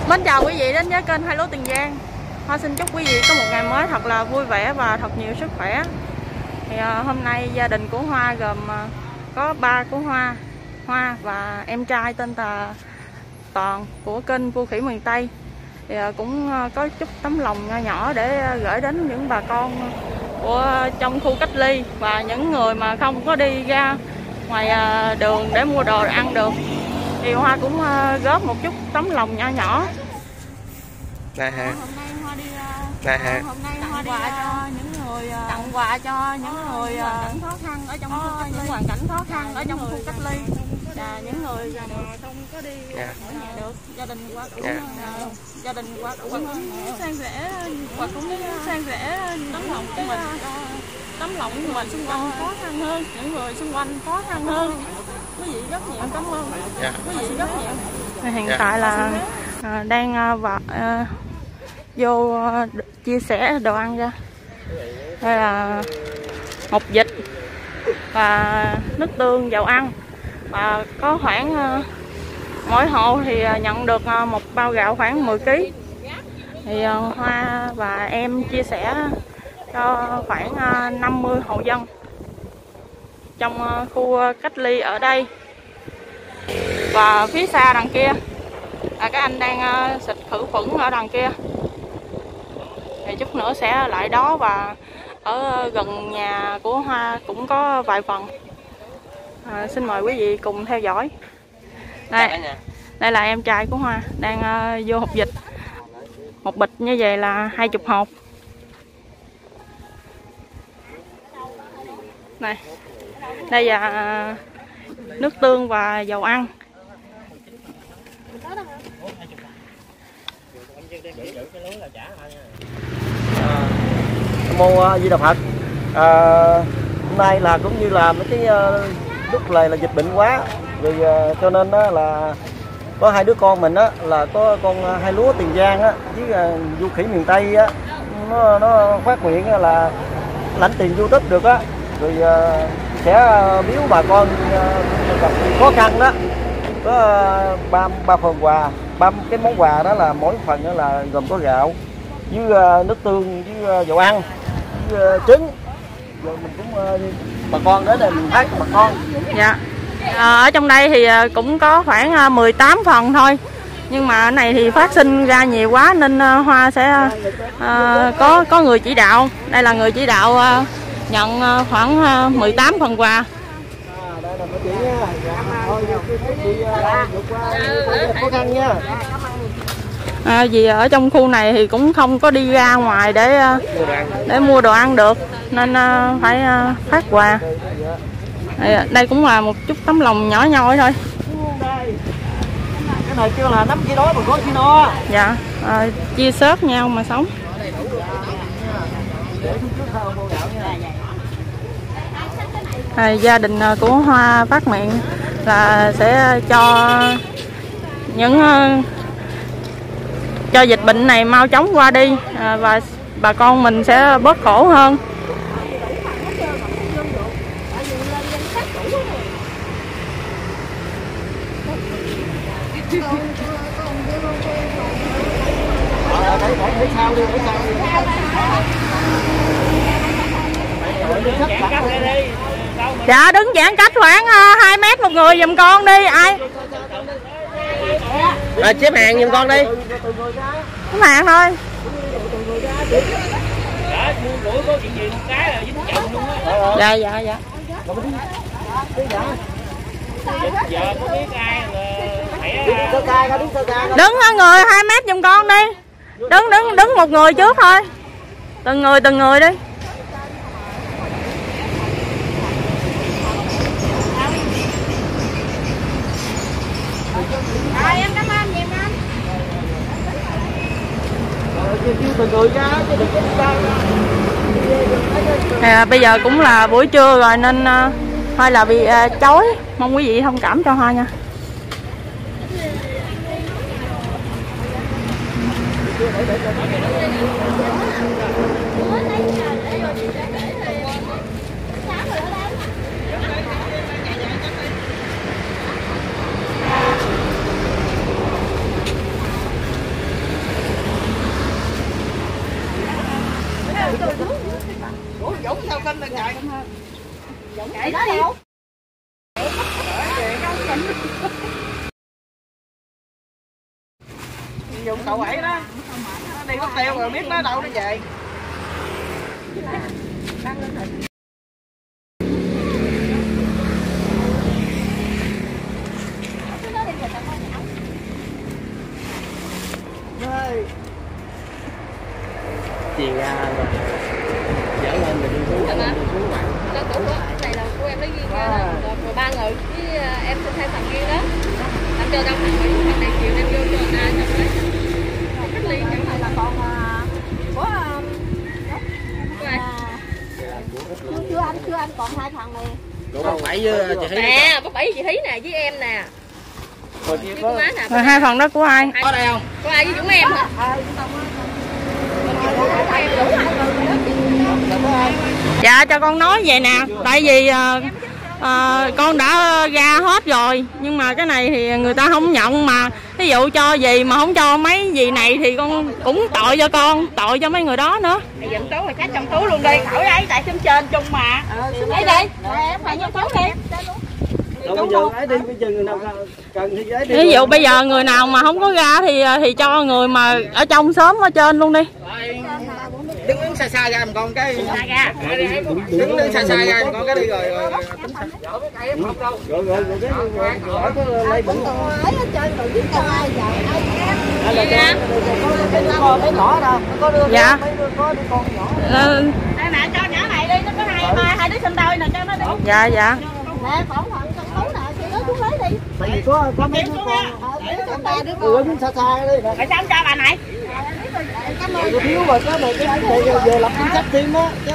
Mến chào quý vị đến với kênh Hai Lúa Tiền Giang. Hoa xin chúc quý vị có một ngày mới thật là vui vẻ và thật nhiều sức khỏe. Thì hôm nay gia đình của Hoa gồm có ba của Hoa và em trai tên là Toàn của kênh Vua Khỉ Miền Tây. Thì cũng có chút tấm lòng nhỏ nhỏ để gửi đến những bà con của trong khu cách ly và những người mà không có đi ra ngoài đường để mua đồ ăn được. Thì Hoa cũng góp một chút tấm lòng nhỏ nhỏ. Này hả? Hôm nay Hoa đi Hôm nay Hoa đi cho những người tặng quà cho những người khó khăn ở trong những hoàn cảnh khó khăn ở trong khu cách ly và những người không có đi ở nhà được. Gia đình Hoa cũng san sẻ và cũng san sẻ tấm lòng của mình, tấm lòng của mình xung quanh khó khăn hơn, những người xung quanh khó khăn hơn. Quý vị rất nhiều cảm ơn. Quý vị rất nhiều. Hiện tại là đang vô chia sẻ đồ ăn ra. Đây là hột vịt và nước tương, dầu ăn, và có khoảng mỗi hộ thì nhận được một bao gạo khoảng 10 kg. Thì Hoa và em chia sẻ cho khoảng 50 hộ dân trong khu cách ly ở đây. Và phía xa đằng kia là các anh đang xịt khử khuẩn ở đằng kia. Thì chút nữa sẽ lại đó, và ở gần nhà của Hoa cũng có vài phần. Xin mời quý vị cùng theo dõi. Đây là em trai của Hoa đang vô hộp vịt. Một bịch như vậy là 20 hộp. Này, đây là nước tương và dầu ăn. Mô Di Đà Phật. Hôm nay là cũng như là mấy cái lúc là dịch bệnh quá rồi, cho nên là có hai đứa con mình á, là có con Hai Lúa Tiền Giang á với Vua Khỉ Miền Tây á, nó phát nguyện là lãnh tiền YouTube được á, rồi sẽ biếu bà con gặp khó khăn đó, có ba phần quà, ba cái món quà đó là mỗi phần đó là gồm có gạo với nước tương với dầu ăn với trứng. Rồi mình cũng bà con đến đây mình phát cho bà con. Dạ. Ở trong đây thì cũng có khoảng 18 phần thôi, nhưng mà cái này thì phát sinh ra nhiều quá nên Hoa sẽ có người chỉ đạo. Đây là người chỉ đạo nhận khoảng 18 phần quà. Đây là chị nha. Thôi chị vượt qua khó khăn nha. Vì ở trong khu này thì cũng không có đi ra ngoài để mua đồ ăn được nên phải phát quà. Đây cũng là một chút tấm lòng nhỏ nhoi thôi. Cái này kêu là nắm khi đói mà có khi no. Dạ, chia sớt nhau mà sống. Gia đình của Hoa phát nguyện là sẽ cho dịch bệnh này mau chóng qua đi, và bà con mình sẽ bớt khổ hơn. Dạ, đứng giãn cách khoảng 2 mét một người giùm con đi. Ai xếp hàng giùm con đi. xếp hàng thôi. Dạ. Đứng người 2 mét giùm con đi. Đứng một người trước thôi. Từng người đi. Em cảm ơn nhiều anh. Bây giờ cũng là buổi trưa rồi nên hơi là bị chói, mong quý vị thông cảm cho Hoa nha. dùng cậu 7 đó, nó đi có teo rồi biết nó đâu nó về. Chuyền ra rồi dở lên rồi đi xuống dở lên đi xuống ngoài. Đó cũ đó, này là của em lấy riêng ra đó. Rồi 3 người với em xin thêm thằng riêng đó. Anh cho đông thằng Mỹ, thằng này chiều em vô cho anh trong đấy. Còn cách ly chẳng hạn là còn của ai? Chưa anh còn 2 thằng này. Đủ bác Bảy với chị Thí. Nè, bác Bảy chị Thí nè với em nè. Rồi Rồi 2 phần đó của ai? có đây không? Của ai với Dũng em hả? Dạ cho con nói vậy nè, tại vì con đã ra hết rồi, nhưng mà cái này thì người ta không nhận, mà ví dụ cho gì mà không cho mấy gì này thì con cũng tội cho con, tội cho mấy người đó nữa. Dặn túi là cá trong túi luôn đi, khỏi ấy tại xóm trên chung mà. Đấy đi, em phải vô túi đi. Đâu bây giờ ấy đi, bây giờ người nào cần thì ấy đi. Ví dụ bây giờ người nào mà không có ra thì cho người mà ở trong xóm ở trên luôn đi. Đứng xa xa ra làm con cái đứng xa xa ra làm con cái đi rồi tính sao. Rồi cái lấy bẩn không? Ấy ở trên rồi biết con ai giờ ai Hay là con bé nhỏ đâu, có đưa dạ. có đứa con nhỏ. đây nè cho nhỏ này đi, nó có hai đứa sinh đôi nè cho nó đi. Dạ dạ. Nè còn phần trong túi nè, chị nói xuống lấy đi. Tại vì có mấy đứa con. Ba đứa Ủa chúng xa xa đi. Tại sao không cho bà này? Cái thiếu rồi cái này cái giờ lập chính sách thêm á, chứ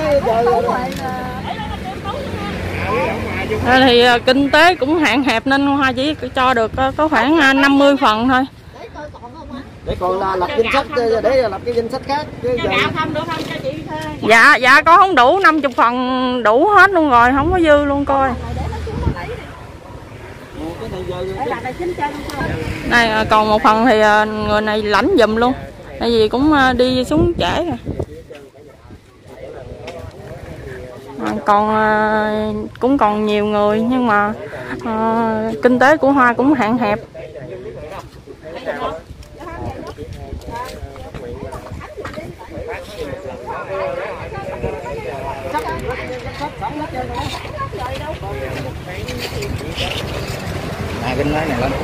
giờ Thì kinh tế cũng hạn hẹp nên Hoa chỉ cho được có khoảng 50 phần thôi. để còn là lập danh sách để lập cái danh sách khác chứ giờ Không được không cho chị thuê. Dạ con không đủ 50 phần đủ hết luôn rồi, không có dư luôn coi. Này còn một phần thì người này lãnh giùm luôn, tại vì cũng đi xuống trễ rồi. Còn cũng còn nhiều người nhưng mà kinh tế của Hoa cũng hạn hẹp. À kinh nói này lên.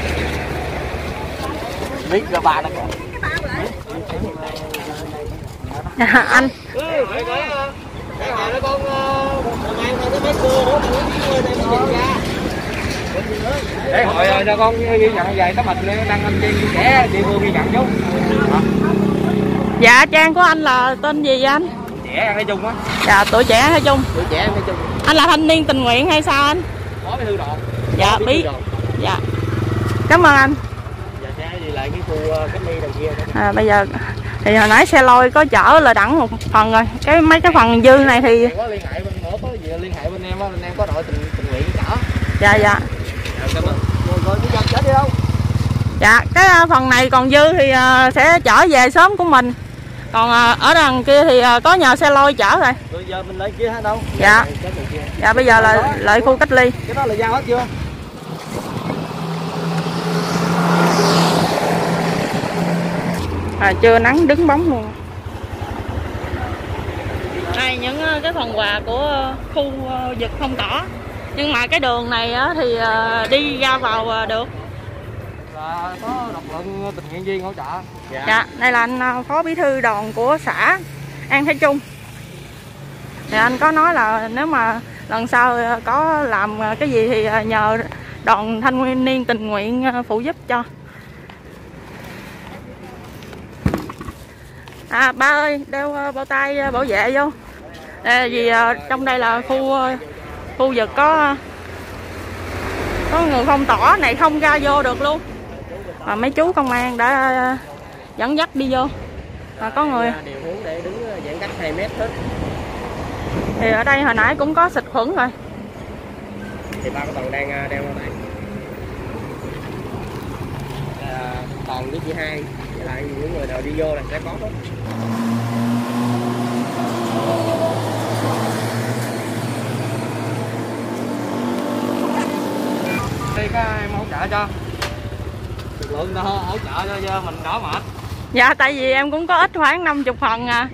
biết ra ba nó còn. Anh Để hội cho con ghi nhận về tấm hình đăng anh trên trẻ địa phương ghi nhận chú. dạ trang của anh là tên gì vậy anh? Trẻ ăn hay chung á. Dạ tuổi trẻ hay chung? Tuổi trẻ hay chung. Anh là thanh niên tình nguyện hay sao anh? Có bí thư đoàn. Dạ biết. Dạ cảm ơn anh. Giờ sẽ đi lại cái khu cách ly đằng kia. Bây giờ thì hồi nãy xe lôi có chở là đẳng một phần rồi, mấy cái phần dư này thì Có liên hệ bên nữa, có gì liên hệ bên em có đội tình nguyện chở. dạ dạ. Rồi bây giờ chở đi đâu? Dạ cái phần này còn dư thì sẽ chở về xóm của mình, còn ở đằng kia thì có nhờ xe lôi chở rồi. Rồi giờ mình lại kia hay đâu? Dạ. Dạ bây giờ là lại khu cách ly. Cái đó là giao hết chưa? Chưa nắng đứng bóng luôn. Đây những cái phần quà của khu vực phong tỏa, nhưng mà cái đường này thì đi ra vào được. Là có lực lượng tình nguyện viên hỗ trợ. Dạ đây là anh phó bí thư đoàn của xã An Thái Trung. Thì anh có nói là nếu mà lần sau có làm cái gì thì nhờ đoàn thanh niên tình nguyện phụ giúp cho. Ba ơi đeo bao tay bảo vệ vô. Vì trong đây là khu vực có người phong tỏa này, không ra vô được luôn. Mà mấy chú công an đã dẫn dắt đi vô. Có người Điều hướng để đứng giãn cách 2 mét hết. thì ở đây hồi nãy cũng có xịt khuẩn rồi. Thì ba cái toàn đang đeo ở đây. Toàn với chị hai với lại những người nào đi vô là sẽ có hết. đi cái em hỗ trợ cho. Lực lượng đó hỗ trợ cho mình đỡ mệt. Dạ tại vì em cũng có ít khoảng 50 phần à.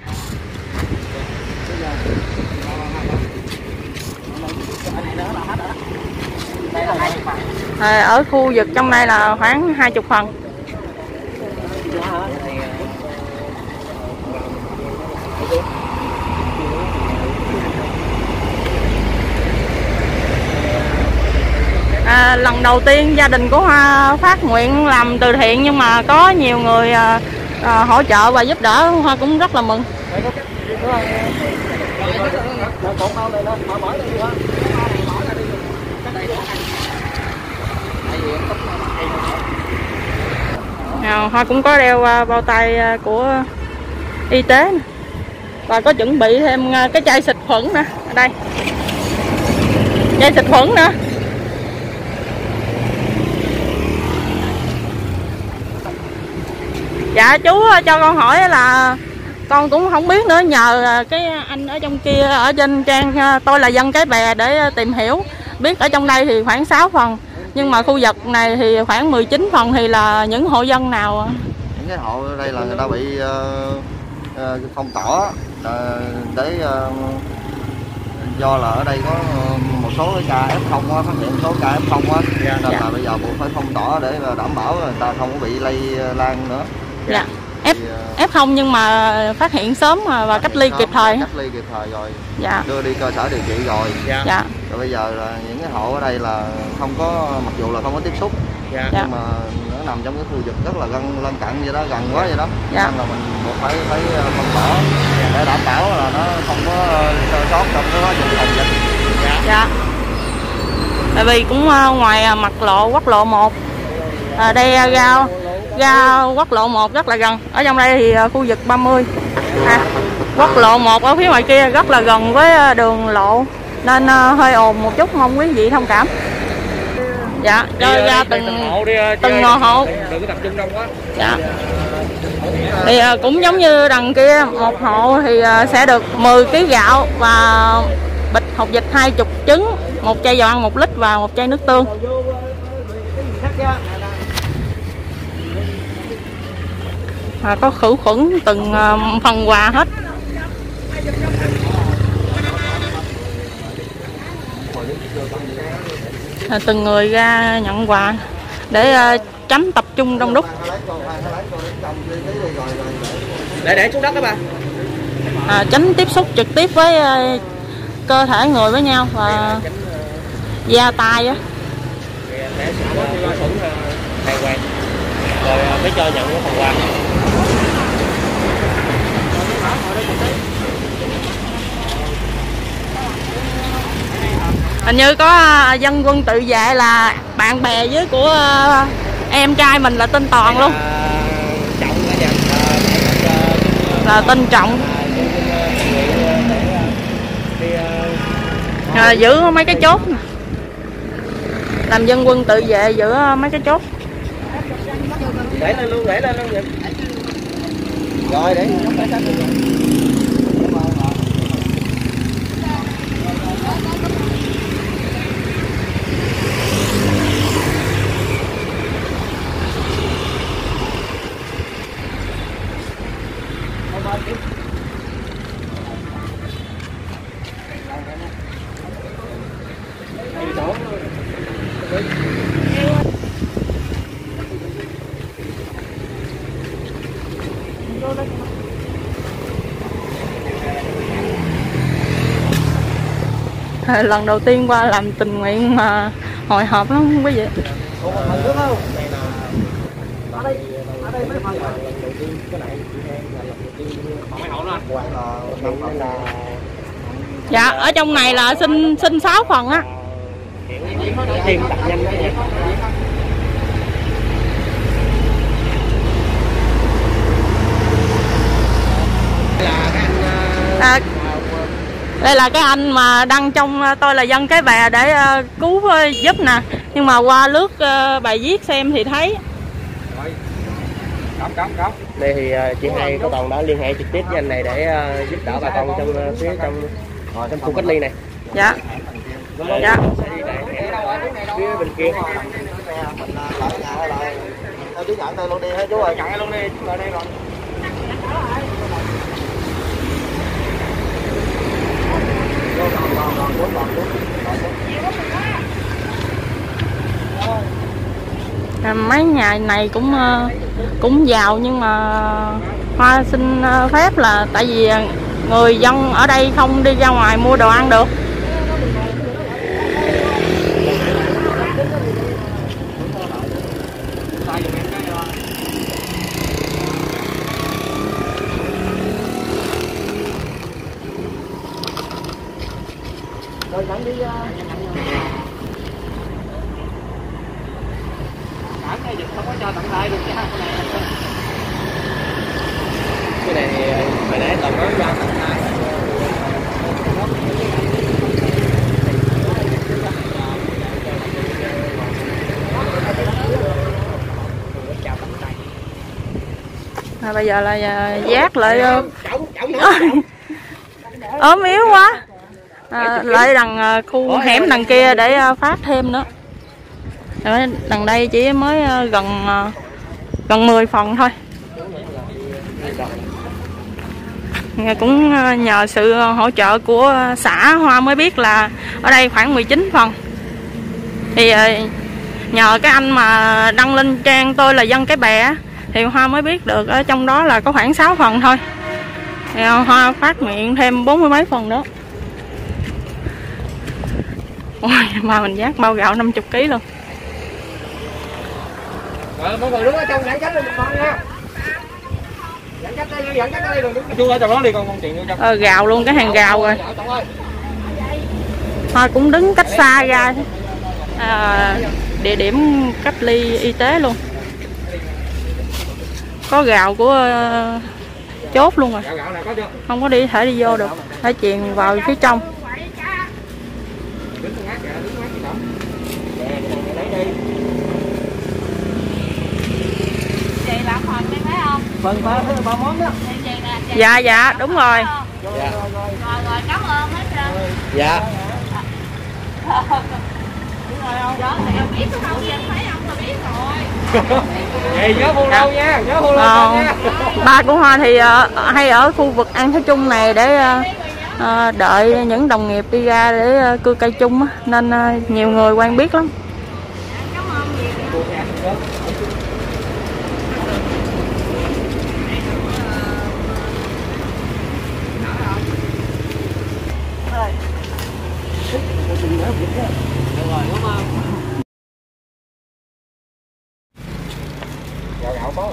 Ở khu vực trong đây là khoảng 20 phần. Lần đầu tiên gia đình của Hoa phát nguyện làm từ thiện, nhưng mà có nhiều người hỗ trợ và giúp đỡ, Hoa cũng rất là mừng. Hoa cũng có đeo bao tay của y tế nè. Và có chuẩn bị thêm cái chai xịt khuẩn nè, ở đây chai xịt khuẩn nữa. Dạ chú cho con hỏi là con cũng không biết nữa, nhờ cái anh ở trong kia ở trên trang Tôi Là Dân Cái Bè để tìm hiểu. Biết ở trong đây thì khoảng 6 phần, nhưng mà khu vực này thì khoảng 19 phần thì là những hộ dân nào? Những cái hộ ở đây là người ta bị phong tỏa để do là ở đây có một số cái ca F0 á, phát hiện số ca F0 á, nên là bây giờ buộc phải phong tỏa để đảm bảo người ta không có bị lây lan nữa. Dạ. F0 nhưng mà phát hiện sớm và cách ly kịp thời. Cách ly kịp thời rồi. Dạ. Đưa đi cơ sở điều trị rồi. Dạ. Rồi bây giờ là những cái hộ ở đây là không có, mặc dù là không có tiếp xúc, nhưng mà nó nằm trong cái khu vực rất là lân cận vậy đó, gần quá vậy đó. Nên là mình buộc phải phong tỏa để đảm bảo là nó không có sơ sót trong cái quá trình phòng dịch. Dạ. Tại vì cũng ngoài mặt lộ quốc lộ 1, đây ra quốc lộ 1 rất là gần. Ở trong đây thì khu vực 30, quốc lộ 1 ở phía ngoài kia rất là gần với đường lộ, nên hơi ồn một chút, mong quý vị thông cảm. Dạ, cho ra từng ngõ hộ, đừng có tập trung đông quá. Dạ. Thì cũng giống như đằng kia, một hộ thì sẽ được 10 kg gạo và bịch hột vịt 20 trứng, một chai dầu ăn 1 lít và một chai nước tương. Có khử khuẩn từng phần quà hết. Từng người ra nhận quà để tránh tập trung đông đúc. Để xuống đất các bạn. Tránh tiếp xúc trực tiếp với cơ thể người với nhau và da tay á. Để khuẩn đàng hoàng rồi mới cho nhận cái phần quà. Hình như có dân quân tự vệ là bạn bè với của em trai mình là tên Toàn luôn. Là tên Trọng. Giữ mấy cái chốt nè. Làm dân quân tự vệ giữ mấy cái chốt. Để lên luôn. Rồi để Lần đầu tiên qua làm tình nguyện mà hồi hộp lắm quý vị. Dạ, ở trong này là xin 6 phần á. Thêm tập nhanh đó nha. Đây là cái anh mà đăng trong Tôi Là Dân Cái Bè để cứu giúp nè. Nhưng mà qua lướt bài viết xem thì thấy. Đây thì chị Hai có Toàn đã liên hệ trực tiếp với anh này để giúp đỡ bà con trong phía trong khu cách ly này. Dạ. Dạ. Phía bên kia. Mình lại nhà lại theo chú nhận đây luôn đi hả chú ơi? Nhận luôn đi, chú ở đây rồi. Mấy nhà này cũng giàu, nhưng mà Hoa xin phép là tại vì người dân ở đây không đi ra ngoài mua đồ ăn được. Rồi dẫn đi Cái này không có cho tận tay được nha. Cái này hồi nãy tao nói ra tận tay. Bây giờ là giác lại ốm yếu quá, lại đằng khu hẻm đằng kia để phát thêm nữa. Đằng đây chỉ mới gần 10 phần thôi. Cũng nhờ sự hỗ trợ của xã Hoa mới biết là ở đây khoảng 19 phần. Thì nhờ cái anh mà đăng lên trang tôi là dân Cái Bè thì Hoa mới biết được ở trong đó là có khoảng 6 phần thôi. Thì Hoa phát miệng thêm 40 mấy phần đó. Ôi, mà mình vác bao gạo 50 kg luôn. Rồi mọi người đứng ở trong giãn cách đi một con nha. Giãn cách đây đừng đứng. Chú ở trong đó đi con chuyện vô trong. Gạo luôn, cái hàng gạo rồi. Hoa cũng đứng cách xa ra địa điểm cách ly y tế luôn. Có gạo của chốt luôn rồi. Không có thể đi vô được, phải chèn vào phía trong. Chị làm phần em thấy không? phần ba món đó. Dạ đúng rồi. Rồi cảm ơn hết trơn. Dạ. Đó thì em biết không, em thấy ông là biết rồi. Vậy nhớ follow lâu nha, nhớ follow nha. Ba của Hoa thì hay ở khu vực An Thái Trung này để đợi những đồng nghiệp đi ra để cưa cây chung á, nên nhiều người quen biết lắm. Gạo có.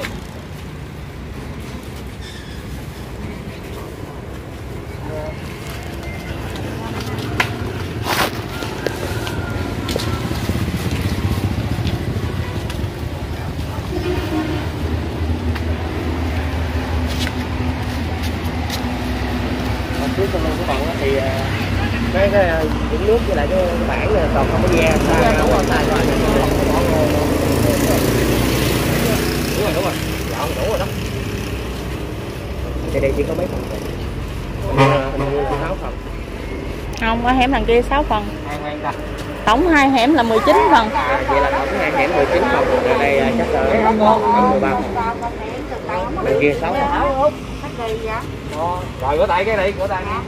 Trước trong cái phần thì cái những nước với lại cái bảng này còn không có da đúng rồi đúng rồi dọn đủ rồi đó. Đây chỉ có mấy phần hình như 6 phần. Không, ở hẻm đằng kia 6 phần. Tổng 2 hẻm là 19 phần. Vậy là tổng 2 hẻm 19 phần, ở đây chắc là 13 phần. Bên kia 6 phần. Rồi rửa tay cái này, rửa tay nha.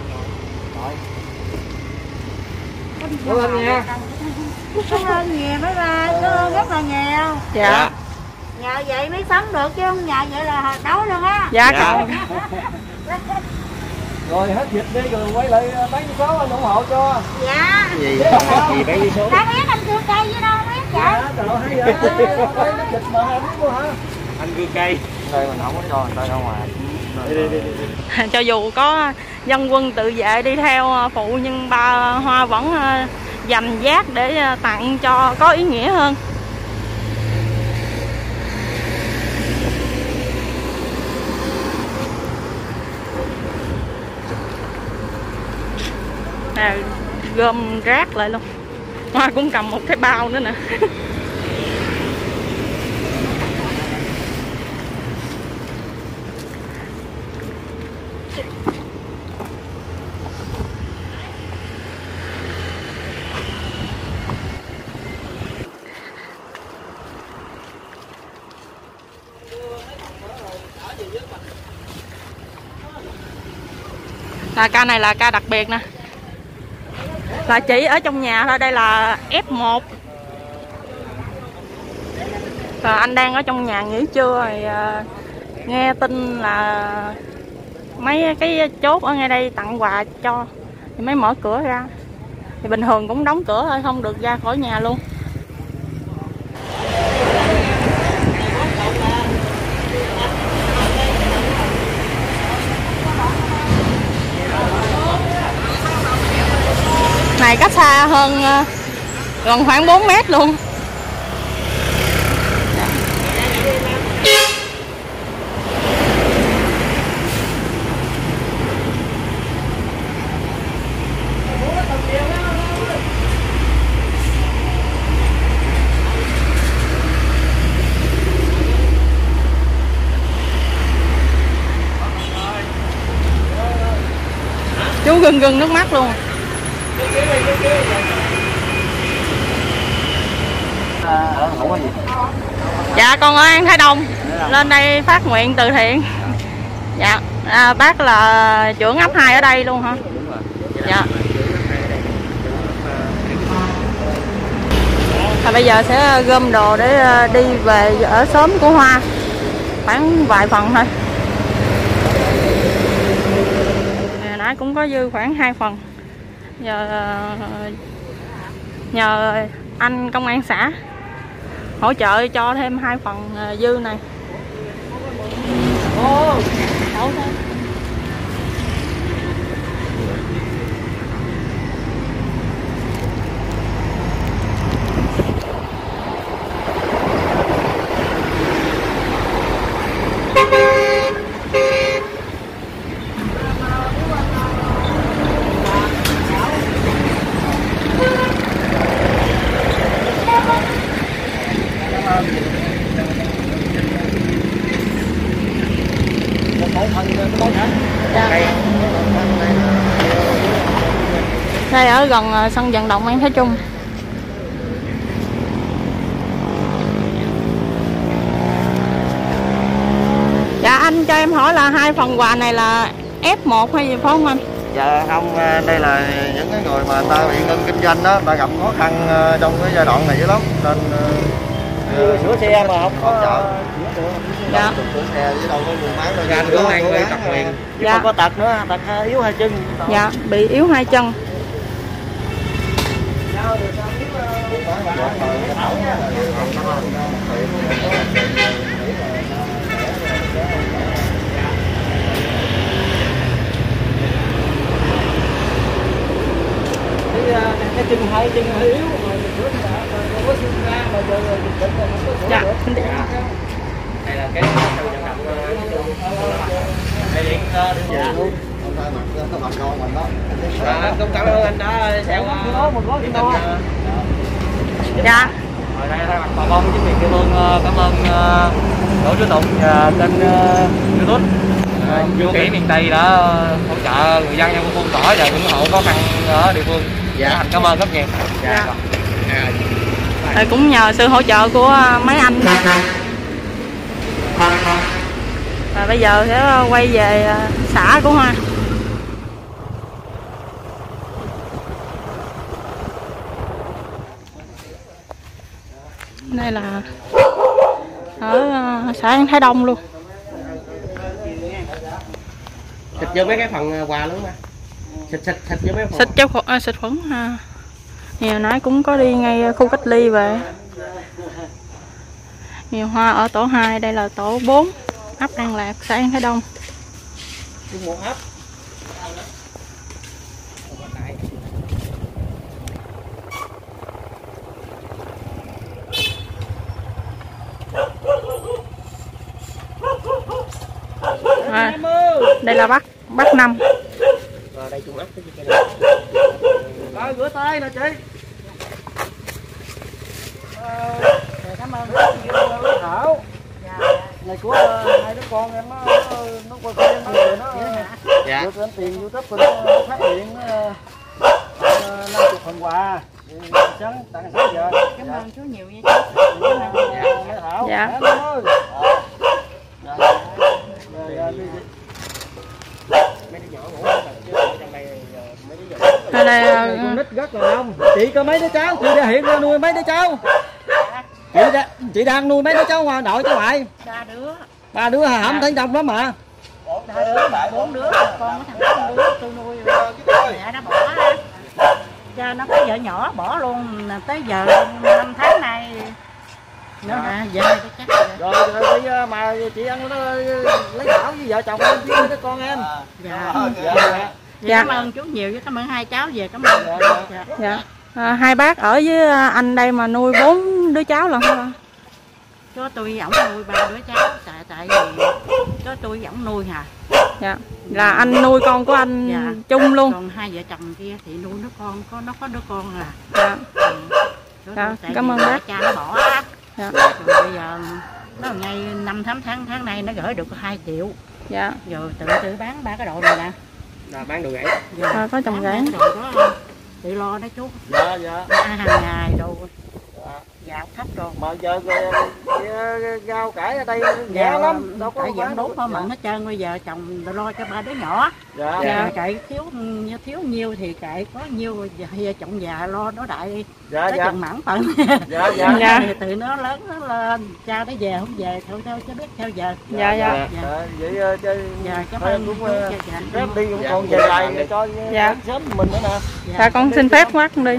Rửa tay nha. Cảm ơn nhiều mấy ba, cảm ơn rất là nhiều. Dạ. Nhờ vậy mới sống được chứ không nhờ vậy là đói luôn á. Dạ còn. Rồi hết dịch đi rồi quay lại bán vé số anh ủng hộ cho. Dạ. Gì bán vé số? Đã biết anh cưa cây với đâu biết vậy? Dạ, trời ơi hay vậy. Dịch mà anh biết luôn hả? Anh cưa cây. Đây mình không có cho người ta ra ngoài. Cho dù có dân quân tự vệ đi theo phụ nhưng ba Hoa vẫn dành giác để tặng cho có ý nghĩa hơn. Gom rác lại luôn. Hoa cũng cầm một cái bao nữa nè. Ca này là ca đặc biệt nè, là chỉ ở trong nhà thôi. Đây là F1. Rồi anh đang ở trong nhà nghỉ trưa rồi, nghe tin là mấy cái chốt ở ngay đây tặng quà cho thì mới mở cửa ra. Thì bình thường cũng đóng cửa thôi, không được ra khỏi nhà luôn. Này cách xa hơn gần khoảng 4 mét luôn. Chú gừng nước mắt luôn. Dạ con ở An Thái Đông, lên đây phát nguyện từ thiện. Dạ bác là trưởng ấp 2 ở đây luôn hả? Dạ. Bây giờ sẽ gom đồ để đi về ở xóm của Hoa, khoảng vài phần thôi. Nãy cũng có dư khoảng 2 phần. Giờ nhờ anh công an xã hỗ trợ cho thêm 2 phần dư này. Đây ở gần sân vận động An Thái Trung. Dạ anh cho em hỏi là 2 phần quà này là F1 hay gì phải không anh? Dạ không, đây là những cái người mà ta bị ngưng kinh doanh đó, ta gặp khó khăn trong cái giai đoạn này dữ lắm, nên sửa xe mà không có chợ. Dạ. Sửa xe chứ đâu có buôn bán đâu. Anh có ăn người tật nguyền. Dạ. Không có tật nữa, tật yếu 2 chân. Dạ, bị yếu 2 chân. Cái chân 2 chân hơi yếu mà sửa đã có xương ra mà giờ dịch bệnh không có sửa. Dạ. Đây là cái sân vận động đây điện dạ. Có mặt con mình đó. Cũng cảm ơn anh đã sẽ Dạ. Rồi đây thay mặt bà con chính quyền địa phương cảm ơn Đỗ Trí Tùng và kênh YouTube Vô Kỷ miền Tây đã hỗ trợ người dân trong khu phong tỏa và ủng hộ khó khăn ở địa phương. Dạ. Cảm ơn rất nhiều. Dạ. Rồi cũng nhờ sự hỗ trợ của mấy anh. Và bây giờ sẽ quay về xã của Hoa. Đây là ở xã An Thái Đông luôn. Xịt vô mấy cái phần quà luôn mà. Xịt vô mấy phần. Xịt cho xịt khuẩn ha. Nhiều nãy cũng có đi ngay khu cách ly về. Nhiều Hoa ở tổ 2, đây là tổ 4, ấp An Lạc, xã An Thái Đông. Một ấp. Đây là Bắc Năm. Đây chung ấp Rồi rửa tay nè chị. Cảm ơn Thảo. Này của 2 đứa con em nó coi phim nó dạ. Được lên tiền YouTube của nó phát hiện 50 phần quà. Tặng 6 giờ. Cảm ơn chú nhiều nha chú. Dạ. Thảo. Dạ. Em ơi. Rồi đi. Mấy đứa nhỏ ngủ Ở đây con nít rất là đông. Chị có mấy đứa cháu? Chị đã hiện ra nuôi mấy đứa cháu? Chị đang nuôi mấy đứa cháu ngoài nội cháu ngoại? 3 đứa. 3 đứa hả? Không thấy đông lắm mà. 3 đứa, 4 đứa, con có thằng 5 đứa tôi nuôi mẹ nó bỏ á. Cho nó có vợ nhỏ bỏ luôn tới giờ 5 tháng nay nữa nè, giờ này chắc rồi. Rồi bây mà chị ăn nó lấy thảo với vợ chồng em với đứa con em. Cảm ơn chú nhiều, với cảm ơn hai cháu về, cảm ơn. dạ. Hai bác ở với anh đây mà nuôi 4 đứa cháu lận hả? Cho tôi ổng nuôi 3 đứa cháu, tại vì cho tôi ổng nuôi hả? Dạ. Là anh nuôi con của anh chung luôn. Còn hai vợ chồng kia thì nuôi đứa con, nó có đứa con à. Dạ. Dạ, cảm ơn bác. Cha nó bỏ á. Dạ. Rồi bây giờ nó ngay 5 tháng nay nó gửi được 2 triệu. Dạ. Rồi tự bán 3 cái đồ này nè. Là bán đồ gãy. Có trồng gãy. Tự lo đó chú. Dạ dạ. Hàng ngày đồ. Gạo thấp rồi. Mà giờ rau cải ở đây rẻ lắm, đâu có phải giảm đốt thôi mà hết trơn. Bây giờ chồng lo cho 3 đứa nhỏ. Dạ. Kệ thiếu nhiêu thì kệ, có nhiêu giờ chồng già lo nó đại. Dạ nó dạ. chừng mãn phận. Dạ dạ. Từ nó lớn nó lên, cha nó về không về thôi theo chứ biết theo giờ. Dạ dạ. Vậy Dạ cảm ơn cũng phép đi cũng còn về lại cho sớm mình nữa nè. Dạ con xin phép quát đi.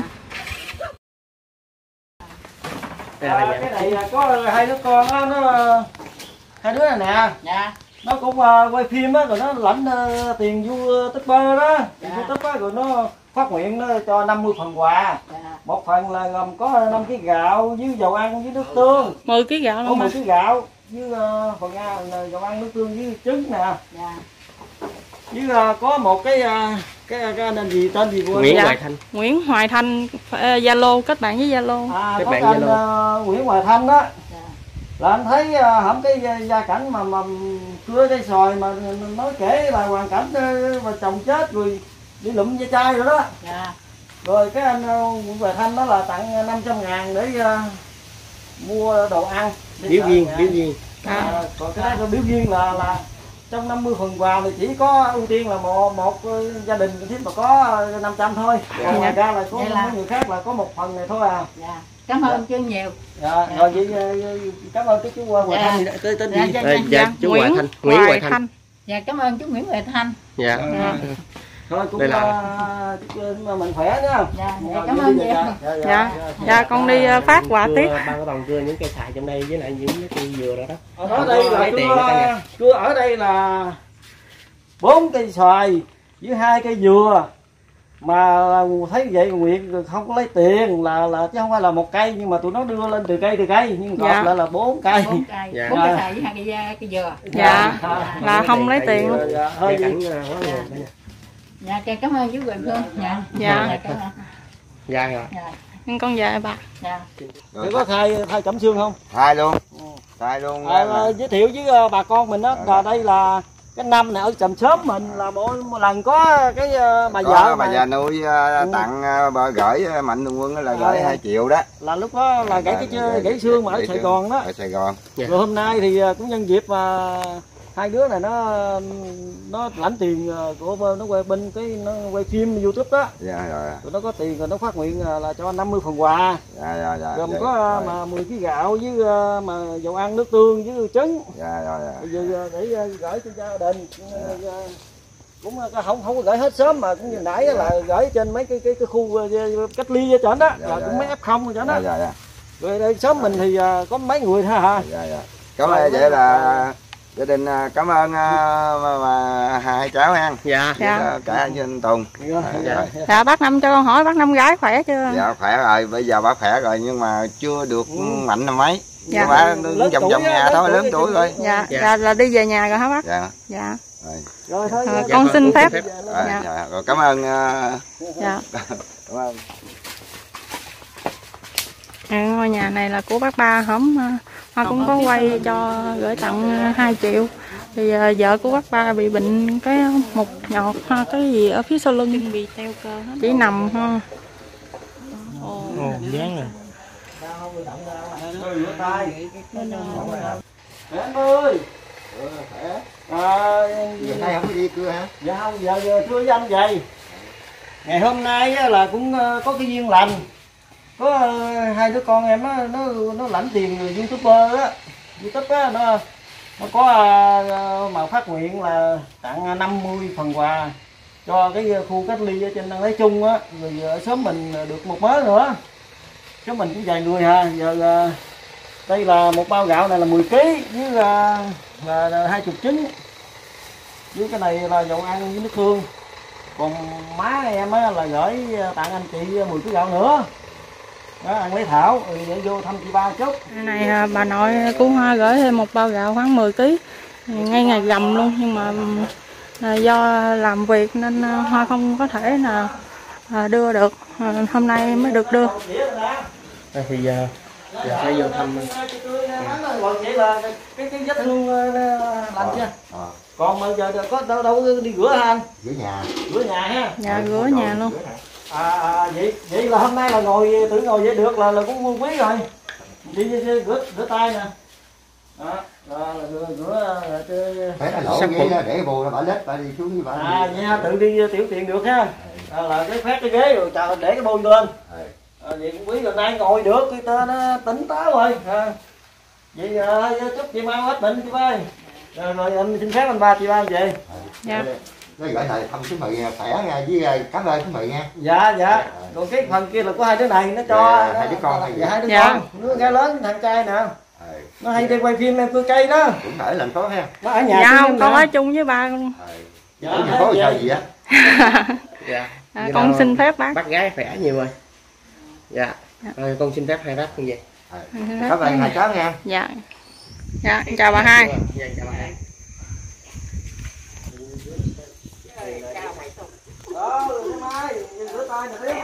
Cái này có 2 đứa con á, nó 2 đứa này nè. Dạ. Nó cũng quay phim á, rồi nó lãnh tiền YouTuber đó. YouTube á, rồi nó phát nguyện nó cho 50 phần quà. Một phần là gồm có 5 kg gạo với dầu ăn với nước tương. 10 kg gạo có luôn. 10 kg gạo với phần dầu ăn nước tương với trứng nè. Với có một cái nên gì tên gì của Nguyễn Hoài Thanh. Nguyễn Hoài Thanh, Zalo, kết bạn với Zalo. Có anh Nguyễn Hoài Thanh đó. Là anh thấy hổng cái gia cảnh mà cưa cây xoài mà nói kể là hoàn cảnh mà chồng chết rồi đi lụm ve chai rồi đó. Rồi cái anh Nguyễn Hoài Thanh đó là tặng 500.000 để mua đồ ăn. Biếu viên. Còn cái đó biếu viên là trong 50 phần quà thì chỉ có ưu tiên là một gia đình thiết mà có 500 thôi. Ngoài ra là có mấy người khác là có một phần này thôi à. Cảm ơn chú nhiều. Dạ, rồi vậy cảm ơn cái chú Hoài Thanh. Tên gì? Dạ, chú Hoài Thanh. Nguyễn Hoài Thanh. Dạ cảm ơn chú Nguyễn Hoài Thanh. Dạ. Thôi cũng mình khỏe nhá. Dạ, cảm ơn nhiều. Dạ con đi phát quà tiếp. Ba cái vòng cưa những cây xài trong đây với lại những cái cây dừa đó đó. Ở đây là cưa ở đây là 4 cây xoài với 2 cây dừa. Mà thấy vậy Nguyệt không có lấy tiền là chứ không phải là một cây, nhưng mà tụi nó đưa lên từ cây nhưng gộp lại là 4 cây. 4 cây. 4 cây xài với 2 cây dừa. Dạ. Là không lấy tiền. Dạ cảm ơn chú Quỳnh Phương. Dạ. Dạ rồi. Nhưng con về bà. Dạ. Có thay cẩm xương không? Thay luôn. Giới thiệu với bà con mình đó là đây là cái năm này ở Trầm Xóm mình là mỗi lần có cái bà vợ bà già nuôi tặng gửi Mạnh Thường Quân là gửi 2 triệu đó. Là lúc đó là gãy xương mà ở Sài Gòn đó. Ở Sài Gòn. Rồi hôm nay thì cũng nhân dịp mà 2 đứa này nó lãnh tiền của nó quay bên cái nó quay phim YouTube đó. Dạ rồi. Rồi nó có tiền rồi nó phát nguyện là cho 50 phần quà. Dạ. Gồm có mà 10 kg gạo với mà dầu ăn nước tương với trứng. Dạ. Giờ để gửi cho gia đình. Cũng không có gửi hết sớm mà cũng như nãy là gửi trên mấy cái khu cách ly ở trển đó, là cũng mấy F0 ở trển đó. Dạ. Rồi đây xóm mình thì có mấy người thôi hả? Dạ. Cảm ơn vậy là gia đình cảm ơn hai cháu ha. Dạ. Cả anh với Tùng. Dạ bác Năm cho con hỏi bác Năm gái khỏe chưa? Dạ khỏe rồi, bây giờ bác khỏe rồi nhưng mà chưa được mạnh là mấy. Dạ. Bác vòng nhà thôi, lớn tuổi rồi. Dạ là đi về nhà rồi hả bác? Dạ. Dạ. Rồi thôi. Con xin phép. Dạ. Rồi cảm ơn. Dạ. Cảm ơn. Ngôi nhà này là của bác Ba, hổm Hoa cũng có quay cho gửi tặng 2 triệu. Thì vợ của bác Ba bị bệnh cái một nhọt ha, cái gì ở phía sau lưng bị teo cơ hết. Chỉ nằm ha. Dán rồi. Em ơi. Giờ nay không có đi cưa hả? Dạ không, giờ thưa với anh vậy. ngày hôm nay á, là cũng có cái duyên lành, có hai đứa con em á, nó lãnh tiền người YouTuber á, YouTube á, nó có mà phát nguyện là tặng 50 phần quà cho cái khu cách ly ở trên Đăng Lấy Trung á, rồi ở xóm mình được một mớ nữa, xóm mình cũng vài người ha. Giờ đây là một bao gạo này là 10 kg với là 20 trứng, với cái này là dầu ăn với nước tương. Còn má em á, là gửi tặng anh chị 10 kg gạo nữa đó, ăn lấy thảo rồi để vô thăm chị Ba chút. Này bà nội của Hoa gửi thêm một bao gạo khoảng 10 kg ngay ngày rằm luôn, nhưng mà do làm việc nên Hoa không có thể là đưa được, hôm nay mới được đưa. Đây thì giờ phải vô thăm. Vậy là cái vết thương lành chưa? Còn mà giờ có đâu đi rửa hả anh? Rửa nhà. Rửa nhà ha. Dạ rửa nhà luôn. Vậy là hôm nay là ngồi vậy được là cũng vui quý rồi. Đi rửa tay nè. Đó, là rửa phải là lỗ ghế đó, để bồ bà lết bà đi xuống với bà. Nha, tự đi tiểu tiện được ha. Là cái phát cái ghế rồi chờ để cái bôi lên. Vậy cũng quý rồi, nay ngồi được cái ta nó tỉnh táo rồi. Vậy chúc chị Mau hết bệnh chị ơi. Rồi anh xin phép anh Ba chị Ba về. Dạ. Nó gửi lại thăm số mì khỏe nha, với cảm ơn số mì nha. Dạ. Còn cái phần kia là có hai đứa này nó cho hai đứa con. Hai đứa con. Nó gái lớn thằng trai nè. Nó hay đi quay phim em cưa cây đó. Cũng ở thành phố ha. Nó ở nhà. Dạ không, con ở chung với ba luôn. Ở thành phố sao gì á? Dạ. Con xin phép bác gái khỏe nhiều rồi. Dạ. Con xin phép hai bác con về. Cảm ơn hai cháu nha. Dạ. Dạ, chào bà hai. Dạ, chào bà hai. Đó, mai rửa tay nè tiếp.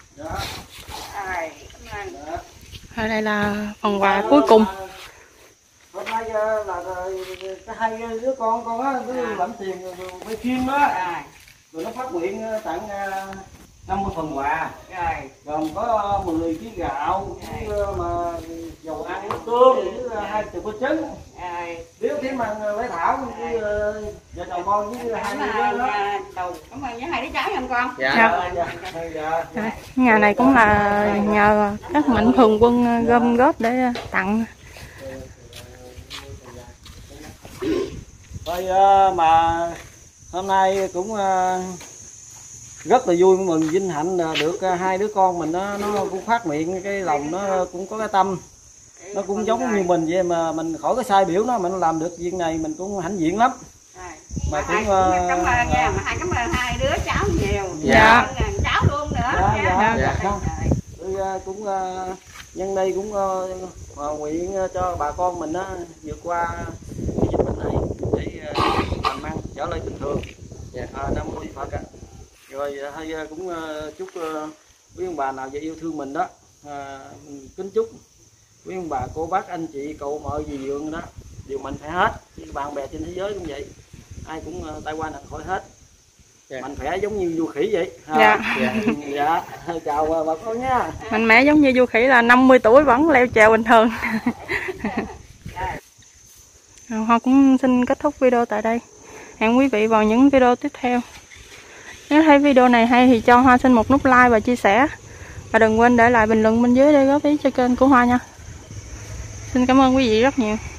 Ở đây là phần quà cuối cùng. Hôm nay là cái hai đứa con á cứ lãnh tiền rồi quay phim á. Rồi nó phát nguyện tặng 50 phần quà. Gồm có 10 kg gạo, với mà dầu ăn nước tương với 20 cái trứng. Nếu thế mà lấy thảo với vợ chồng con với hai đứa đó. Cảm ơn với hai đứa cháu nha con. Dạ. Nhà này cũng là nhờ các mạnh thường quân gom góp để tặng. Thôi mà hôm nay cũng rất là vui, mừng vinh hạnh là được hai đứa con mình nó cũng phát miệng cái lòng, nó cũng có cái tâm, nó cũng giống như mình vậy, mà mình khỏi có sai biểu nó, mình làm được việc này mình cũng hãnh diện lắm. Mà cũng cảm ơn nha, mà cảm ơn hai đứa cháu nhiều. Dạ. Cháu luôn nữa. Dạ. Tôi cũng nhân đây cũng nguyện cho bà con mình vượt qua cái dịch bệnh này để làm ăn trở lại bình thường. Nam mô Phật ạ. Rồi hay cũng chúc quý ông bà nào về yêu thương mình đó, kính chúc quý ông bà cô bác anh chị cậu mọi dì dượng đó đều mạnh khỏe hết. Bạn bè trên thế giới cũng vậy, ai cũng tai qua nạn khỏi hết. Mạnh khỏe giống như du khỉ vậy. Dạ. Chào bà con nha. Mạnh mẽ giống như du khỉ là 50 tuổi vẫn leo trèo bình thường. Hoa cũng xin kết thúc video tại đây. Hẹn quý vị vào những video tiếp theo. Nếu thấy video này hay thì cho Hoa xin một nút like và chia sẻ. Và đừng quên để lại bình luận bên dưới để góp ý cho kênh của Hoa nha. Xin cảm ơn quý vị rất nhiều.